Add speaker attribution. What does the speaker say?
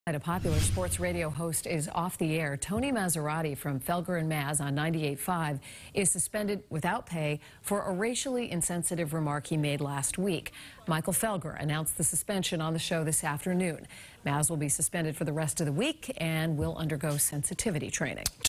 Speaker 1: A popular sports radio host is off the air. Tony Massarotti from Felger and Maz on 98.5 is suspended without pay for a racially insensitive remark he made last week. Michael Felger announced the suspension on the show this afternoon. Maz will be suspended for the rest of the week and will undergo sensitivity training.